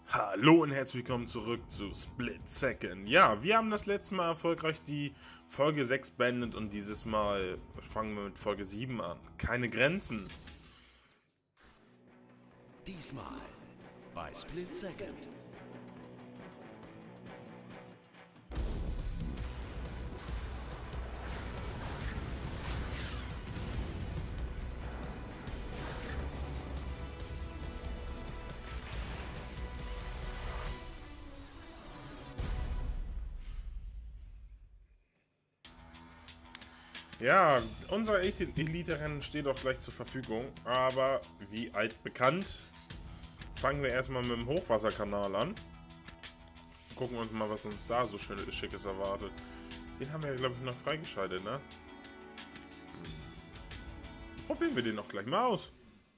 Hallo und herzlich willkommen zurück zu Split Second. Ja, wir haben das letzte Mal erfolgreich die Folge 6 beendet und dieses Mal fangen wir mit Folge 7 an. Keine Grenzen. Diesmal bei Split Second. Ja, unser Elite-Rennen steht auch gleich zur Verfügung, aber wie altbekannt, fangen wir erstmal mit dem Hochwasserkanal an. Gucken wir uns mal, was uns da so schönes, Schickes erwartet. Den haben wir ja, glaube ich, noch freigeschaltet, ne? Probieren wir den noch gleich mal aus.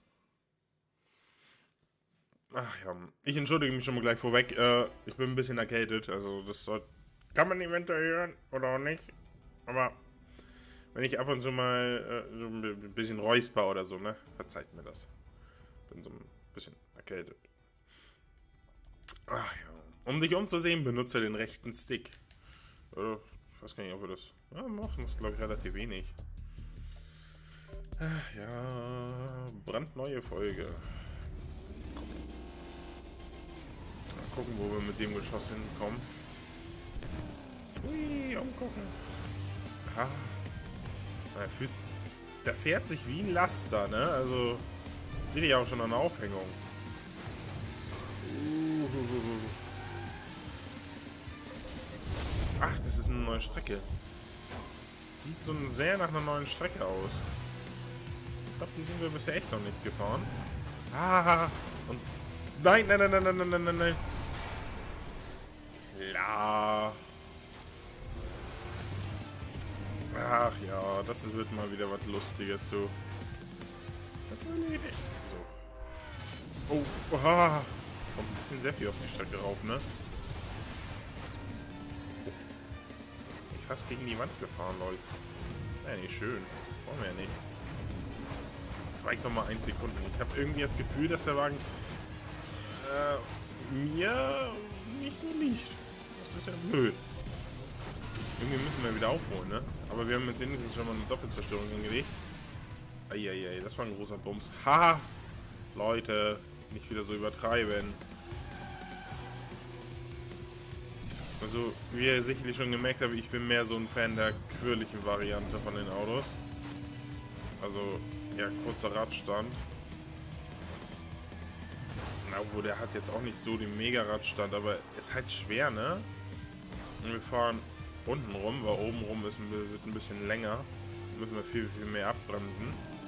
Ach ja, ich entschuldige mich schon mal gleich vorweg. Ich bin ein bisschen erkältet, also das kann man eventuell hören oder auch nicht. Aber wenn ich ab und zu mal so ein bisschen räusper oder so, ne, verzeiht mir das. Bin so ein bisschen erkältet. Ach ja. Um dich umzusehen, benutze den rechten Stick. Ich weiß gar nicht, ob wir das... Ja, machen das, glaube ich, relativ wenig. Ach ja, brandneue Folge. Mal gucken, wo wir mit dem Geschoss hinkommen. Hui, umgucken. Ah. Der fährt sich wie ein Laster, ne? Also, sehe ich auch schon an der Aufhängung. Ach, das ist eine neue Strecke. Sieht so sehr nach einer neuen Strecke aus. Ich glaube, die sind wir bisher echt noch nicht gefahren. Ah, und... Nein, nein, nein, nein, nein, nein, nein, nein. Ja. Ach ja, das wird mal wieder was Lustiges, so. So. Oh, oha. Kommt ein bisschen sehr viel auf die Strecke rauf, ne? Ich bin fast gegen die Wand gefahren, Leute. Ja, nicht schön. Brauchen wir ja nicht. 2,1 Sekunden. Ich habe irgendwie das Gefühl, dass der Wagen mir nicht so liegt. Das ist ja blöd. Irgendwie müssen wir wieder aufholen, ne? Aber wir haben jetzt wenigstens schon mal eine Doppelzerstörung hingelegt. Eieiei, das war ein großer Bums. Haha! Leute, nicht wieder so übertreiben. Also, wie ihr sicherlich schon gemerkt habt, ich bin mehr so ein Fan der quirligen Variante von den Autos. Also, ja, kurzer Radstand. Na, obwohl, der hat jetzt auch nicht so den Mega-Radstand, aber ist halt schwer, ne? Und wir fahren unten rum, weil oben rum wird ein bisschen länger. Müssen wir viel, viel mehr abbremsen.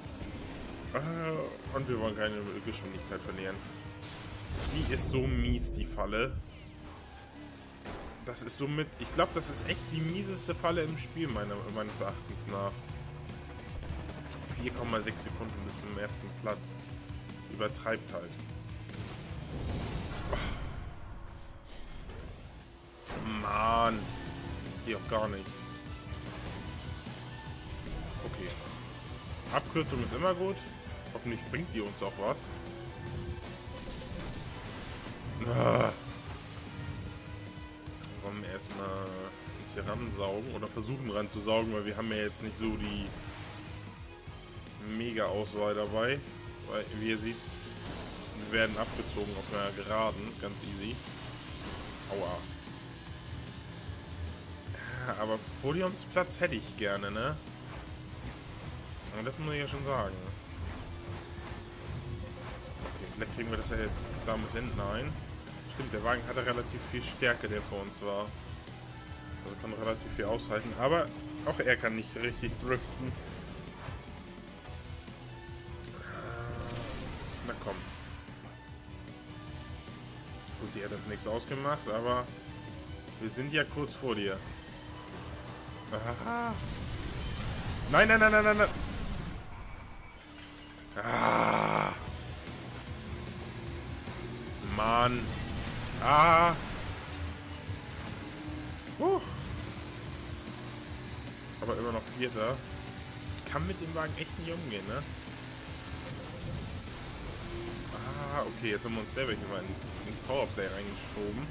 Und wir wollen keine Geschwindigkeit verlieren. Die ist so mies, die Falle. Das ist somit... Ich glaube, das ist echt die mieseste Falle im Spiel, meines Erachtens nach. 4,6 Sekunden bis zum ersten Platz. Übertreibt halt. Mann. Hier auch gar nicht. Okay. Abkürzung ist immer gut. Hoffentlich bringt die uns auch was. Wollen wir erstmal uns hier ransaugen oder versuchen ranzusaugen, weil wir haben ja jetzt nicht so die Mega-Auswahl dabei. Weil, wie ihr seht, wir werden abgezogen auf einer Geraden. Ganz easy. Aua. Aber Podiumsplatz hätte ich gerne, ne? Und das muss ich ja schon sagen. Okay, vielleicht kriegen wir das ja jetzt damit hinten ein. Stimmt, der Wagen hatte relativ viel Stärke, der vor uns war. Also kann relativ viel aushalten. Aber auch er kann nicht richtig driften. Na komm. Gut, die hat das nichts ausgemacht, aber wir sind ja kurz vor dir. Aha. Nein, nein, nein, nein, nein, nein. Ah. Mann. Ah. Aber immer noch Vierter. Ich kann mit dem Wagen echt nicht umgehen, ne? Ah, okay, jetzt haben wir uns selber hier mal ins Powerplay reingeschoben.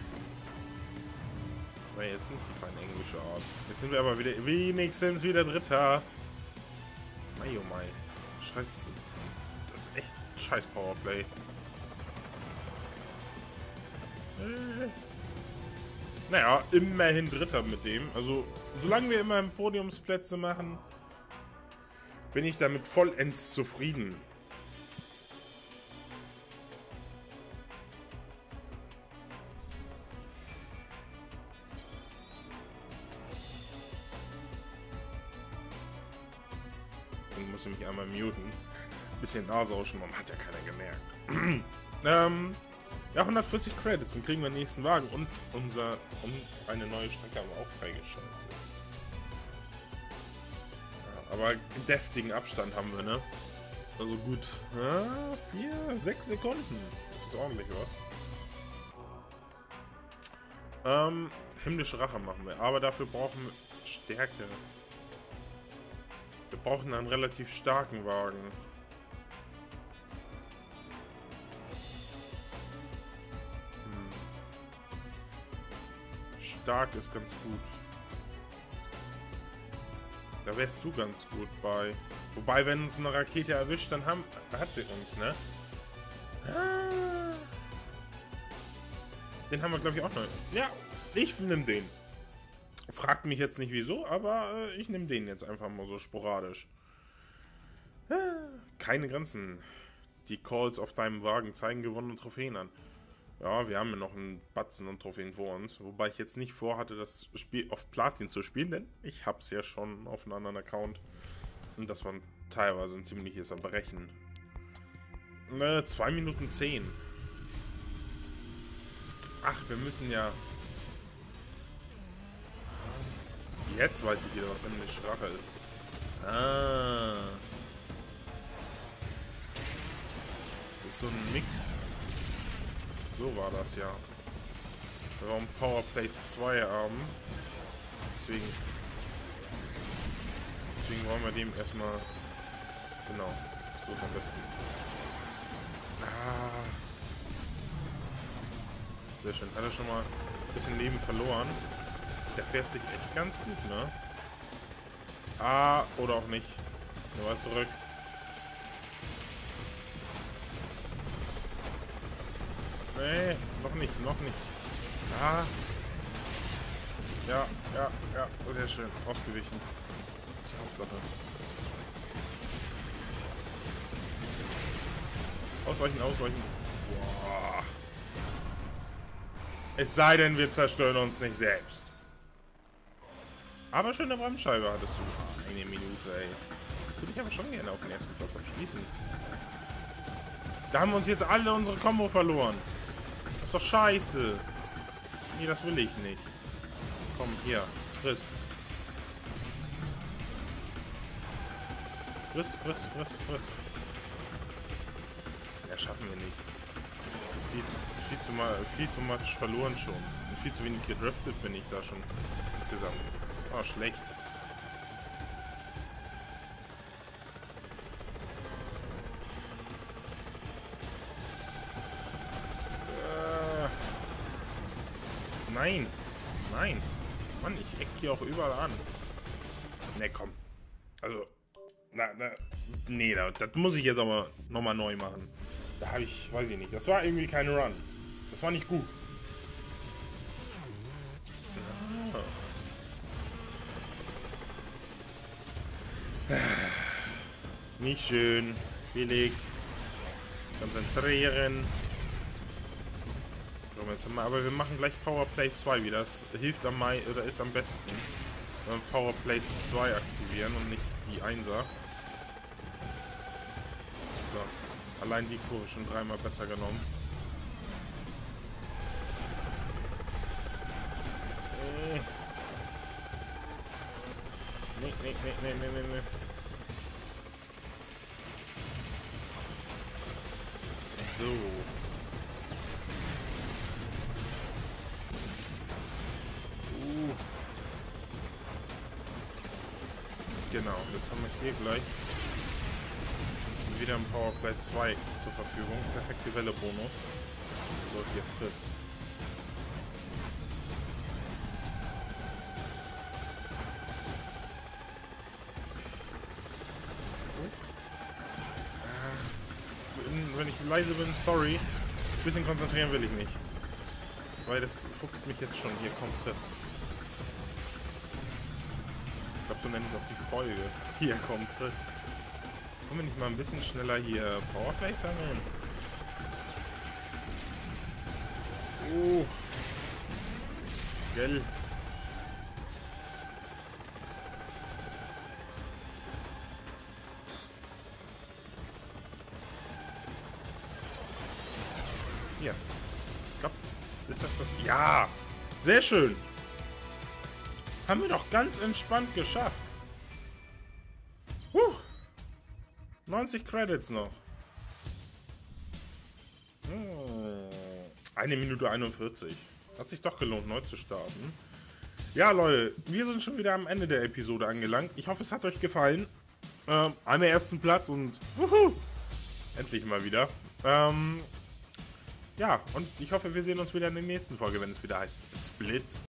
War jetzt nicht die feine englische Art. Jetzt sind wir aber wieder wenigstens wieder Dritter. Mei, oh mei. Scheiß. Das ist echt scheiß Powerplay. Naja, immerhin Dritter mit dem. Also, solange wir immerhin Podiumsplätze machen, bin ich damit vollends zufrieden. Ich muss mich einmal muten. Bisschen Nase ausschnauben, hat ja keiner gemerkt. Ja, 140 Credits, dann kriegen wir den nächsten Wagen und eine neue Strecke haben wir auch freigeschaltet. Ja, aber deftigen Abstand haben wir, ne? Also gut, 6 Sekunden. Das ist ordentlich was. Himmlische Rache machen wir, aber dafür brauchen wir Stärke. Wir brauchen einen relativ starken Wagen. Stark ist ganz gut. Da wärst du ganz gut bei. Wobei, wenn uns eine Rakete erwischt, dann hat sie uns, ne? Den haben wir, glaube ich, auch noch. Ja, ich nehme den. Fragt mich jetzt nicht wieso, aber ich nehme den jetzt einfach mal so sporadisch. Keine Grenzen. Die Calls auf deinem Wagen zeigen gewonnene Trophäen an. Ja, wir haben ja noch einen Batzen und Trophäen vor uns. Wobei ich jetzt nicht vorhatte, das Spiel auf Platin zu spielen, denn ich habe es ja schon auf einem anderen Account. Und das war teilweise ein ziemliches Erbrechen. 2 Minuten 10. Ach, wir müssen ja... Jetzt weiß ich wieder, was himmlische Rache ist. Ah. Das ist so ein Mix. So war das ja. Wir wollen Powerplays 2 haben. Deswegen wollen wir dem erstmal... Genau. So ist am besten. Ah. Sehr schön. Hat er schon mal ein bisschen Leben verloren. Der fährt sich echt ganz gut, ne? Ah, oder auch nicht. Er war zurück. Nee, noch nicht. Ah. Ja, sehr schön. Ausgewichen. Das ist die Hauptsache. Ausweichen. Boah. Es sei denn, wir zerstören uns nicht selbst. Aber schöne Bremsscheibe hattest du. Eine Minute, ey. Das würde ich aber schon gerne auf den ersten Platz abschließen. Da haben wir uns jetzt alle unsere Combo verloren. Das ist doch scheiße. Nee, das will ich nicht. Komm, hier. Friss. Ja, schaffen wir nicht. Viel zu much verloren schon. Und viel zu wenig gedriftet bin ich da schon insgesamt. Oh, schlecht. Nein. Mann, ich eck hier auch überall an. Ne, komm. Also, nee, das muss ich jetzt aber nochmal neu machen. Da habe ich, weiß ich nicht, das war irgendwie kein Run. Das war nicht gut. Nicht schön. Felix. Konzentrieren. So, jetzt haben wir, aber wir machen gleich Powerplay 2 wieder. Das hilft ist am besten. Wenn wir Powerplay 2 aktivieren und nicht die 1er. So. Allein die Kurve schon 3-mal besser genommen. Nee. So. Genau, jetzt haben wir hier gleich wieder ein Powerplay 2 zur Verfügung. Perfekte Welle Bonus. So, hier friss. Wenn ich leise bin, sorry. Ein bisschen konzentrieren will ich mich. Weil das fuchst mich jetzt schon. Hier kommt das. Ich glaube, so nenne ich auch die Folge. Hier kommt das. Können wir nicht mal ein bisschen schneller hier Powerplay sammeln? Oh. Gell. Hier. Ich glaube, ist das das? Ja! Sehr schön! Haben wir doch ganz entspannt geschafft. 90 Credits noch. 1 Minute 41. Hat sich doch gelohnt, neu zu starten. Ja, Leute, wir sind schon wieder am Ende der Episode angelangt. Ich hoffe, es hat euch gefallen. An der ersten Platz und endlich mal wieder. Ja, und ich hoffe, wir sehen uns wieder in der nächsten Folge, wenn es wieder heißt Split